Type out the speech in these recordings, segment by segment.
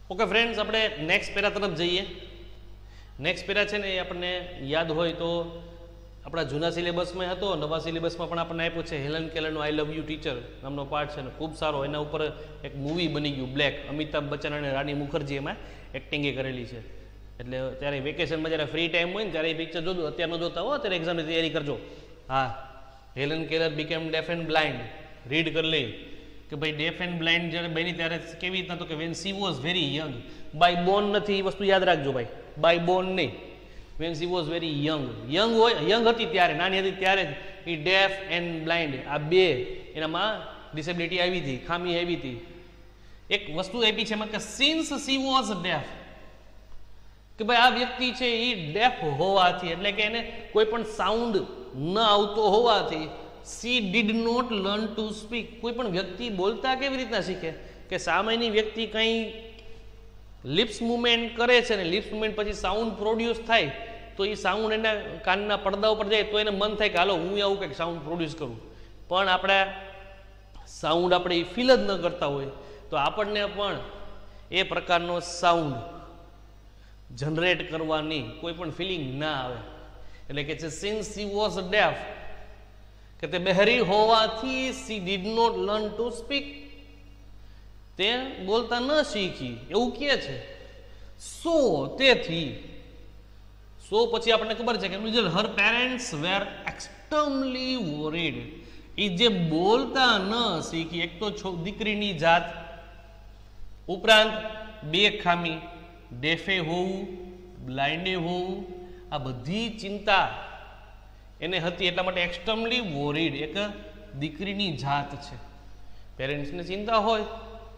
Okay friends, આપણે next para તરફ જઈએ. નેક્સ્ટ પેરા છે ને એ આપણને યાદ હોય તો આપણા જૂના સિલેબસમાં હતો, નવા સિલેબસમાં પણ આપણને આપ્યું છે. હેલન કેલરનો આઈ લવ યુ ટીચર નામનો પાર્ટ છે ને ખૂબ સારો. એના ઉપર એક મૂવી બની ગયું બ્લેક, અમિતાભ બચ્ચન અને રાની મુખર્જી એમાં એક્ટિંગ કરેલી છે. એટલે ત્યારે વેકેશનમાં જ્યારે ફ્રી ટાઈમ હોય ને ત્યારે એ પિક્ચર જોજો. અત્યારનો જોતા હો, અત્યારે એક્ઝામની તૈયારી કરજો. હા, Helen Keller became deaf and blind. Read કરી લઈ કે ભાઈ ડેફ એન્ડ બ્લાઇન્ડ જ્યારે બની ત્યારે કેવી રીતના, તો કે when she was very young. By born નથી, એ વસ્તુ યાદ રાખજો ભાઈ, બાય બોર્ન નહીં. When she was very young, young હતી ત્યારે, નાની હતી ત્યારે જ એ ડેફ એન્ડ બ્લાઇન્ડ આ બે એનામાં ડિસેબિલિટી આવી હતી, ખામી આવી હતી. એક વસ્તુ આપી છે એમાં કે સિન્સ સી વોઝ ડેફ, કે ભાઈ આ વ્યક્તિ છે એ ડેફ હોવાથી, એટલે કે એને કોઈ પણ સાઉન્ડ ન આવતો હોવાથી she did not learn to speak. કોઈ પણ વ્યક્તિ બોલતા કેવી રીતના શીખે કે સામાન્ય વ્યક્તિ કંઈ લિપ્સ મુવમેન્ટ કરે છે ને લિપ્સ મુવમેન્ટ પછી સાઉન્ડ પ્રોડ્યુસ થાય તો એ સાઉન્ડ એના કાનના પડદા ઉપર જાય તો એને મન થાય કે હાલો હું આવું કંઈક સાઉન્ડ પ્રોડ્યુસ કરું. પણ આપણે સાઉન્ડ આપણે એ ફીલ જ ન કરતા હોય તો આપણને પણ એ પ્રકારનો સાઉન્ડ જનરેટ કરવાની કોઈ પણ ફિલિંગ ના આવે. એટલે કે છે સિન્સ સી વોઝ ડેફ, કે તે બહેરી હોવાથી she did not learn to speak, તે બોલતા ન શીખી એવું કહે છે. સો તેથી, સો પછી આપણને ખબર છે કે હર પેરેન્ટ્સ વેર એક્સ્ટ્રીમલી વોરીડ. એ જે બોલતા ન શીખી, એક તો દીકરીની જાત, ઉપરાંત બે ખામી, ડેફે હોવું, બ્લાઇન્ડે હોવું, આ બધી ચિંતા એને હતી. એટલા માટે એક્સ્ટ્રીમલી વોરીડ, એક દીકરીની જાત છે, પેરેન્ટ્સને ચિંતા હોય.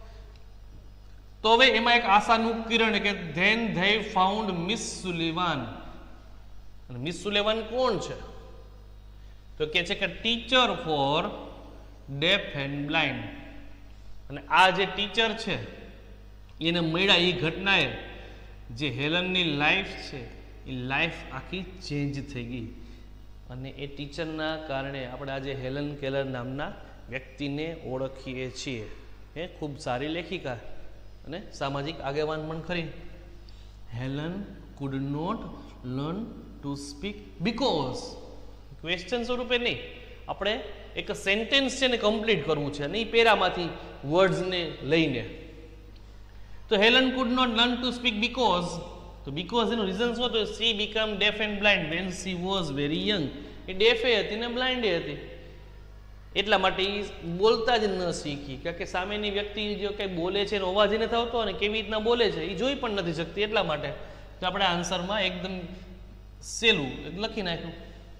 તો હવે એમાં એક આશાનું કિરણ કે then they found Miss Sullivan. અને મિસ સુલેવાન કોણ છે? તો કે છે કે teacher for deaf and blind. અને આ જે ટીચર છે એને મળ્યા એ ઘટનાએ જે હેલનની લાઈફ છે એ લાઈફ આખી ચેન્જ થઈ ગઈ. અને એ ટીચરના કારણે આપણે આજે હેલન કેલર નામના વ્યક્તિને ઓળખીએ છીએ. એ ખૂબ સારી લેખિકા અને સામાજિક આગેવાન પણ ખરી. Helen could not learn to speak because, question સ્વરૂપે નહીં, આપણે એક સેન્ટેન્સ છે ને કમ્પ્લીટ કરવું છે અને એ પેરામાંથી વર્ડ્સને લઈને. તો Helen could not learn to speak because, તો બીકોઝ એનું રીઝન શું હતું? She became deaf and blind when she was very young. એ ડેફે હતી ને બ્લાઇન્ડે હતી, એટલા માટે એ બોલતા જ ન શીખી. કારણ કે સામેની વ્યક્તિ જો કંઈ બોલે છે એનો અવાજ નથી આવતો અને કેવી રીતના બોલે છે એ જોઈ પણ નથી શકતી. એટલા માટે તો આપણે આન્સરમાં એકદમ સહેલું લખી નાખ્યું.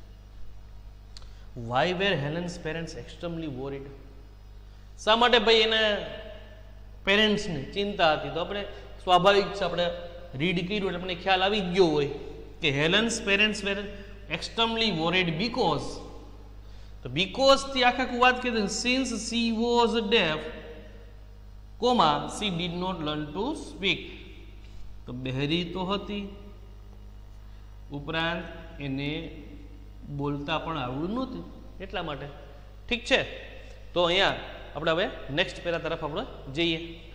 Why were Helen's parents extremely worried? શા માટે ભાઈ એના પેરેન્ટ્સને ચિંતા હતી? તો આપણે સ્વાભાવિક છે, આપણે રીડ કર્યું એટલે આપણને ખ્યાલ આવી ગયો હોય કે Helen's parents were extremely worried because. તો બીકોઝ થી આખા વાત કરી, since she was deaf, comma she did not learn to speak. તો બહેરી તો હતી, ઉપરાંત એને બોલતા પણ આવડું નહોતું, એટલા માટે. ઠીક છે, તો અહીંયા આપણે હવે નેક્સ્ટ પેરા તરફ આપણે જઈએ.